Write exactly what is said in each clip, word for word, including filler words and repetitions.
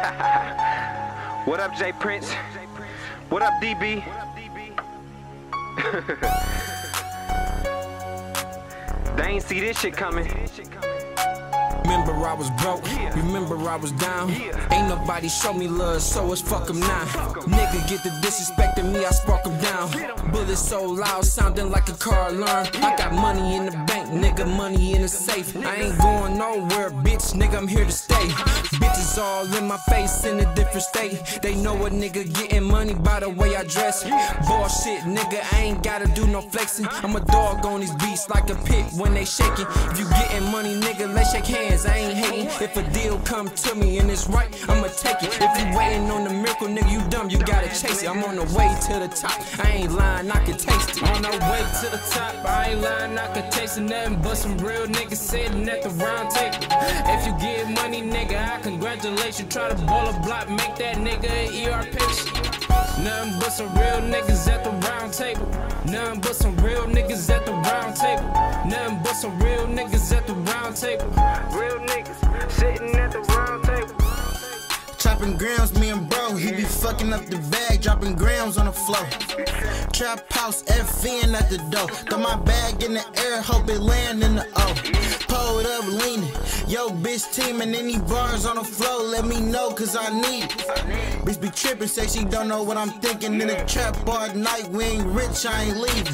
What up, J Prince? What up, D B? They ain't see this shit coming. Remember I was broke, remember I was down. Ain't nobody show me love, so it's fuck 'em now. Nigga get the disrespecting me, I spark 'em down. Bullets so loud, sounding like a car alarm. I got money in the bank, nigga, money in the safe. I ain't going nowhere, bitch, nigga, I'm here to stay. Bitches all in my face in a different state. They know a nigga getting money by the way I dress. Bullshit, nigga, I ain't gotta do no flexing. I'm a dog on these beats like a pig when they shaking. If you getting money, nigga, let's shake hands. I ain't hating. If a deal come to me and it's right, I'ma take it. If you waiting on the miracle, nigga, you dumb, you gotta chase it. I'm on the way to the top, I ain't lying, I can taste it. On the way to the top, I ain't lying, I can taste it. Nothing but some real niggas sitting at the round table. If you get money, nigga, I congratulate you. Try to ball a block, make that nigga an E R patient. Nothing but some real niggas at the round table. Nothing but some real niggas at the round table. Nothing but some real niggas at the round table. Real niggas sitting at the round table. Chopping grams, me and bro, he be fucking up the bag, dropping grams on the floor. Trap house, F-ing at the door. Throw my bag in the air, hope it land in the O. Pulled up, leaning, yo bitch teaming, any bars on the floor, let me know cause I need it. Bitch be tripping, say she don't know what I'm thinking. In the trap all night, we ain't rich, I ain't leaving.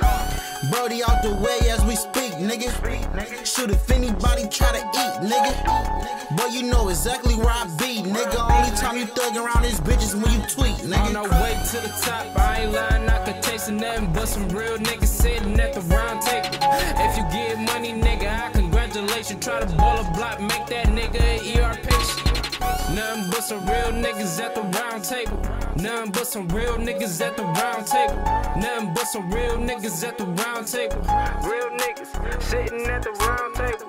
Brody out the way as we speak, nigga. Shoot if anybody try to eat, nigga. Boy, you know exactly where I be, nigga. Only time you thug around these bitches when you tweet, nigga. On the way to the top, I ain't lying, I can taste nothing but some real niggas sitting at the round table. If you get money, nigga, I congratulate you. Try to ball a block, make that nigga an E R patient. Nothing but some real niggas at the round table. Nothing but some real niggas at the round table. Nothing but some real niggas at the round table. Real niggas sitting at the round table.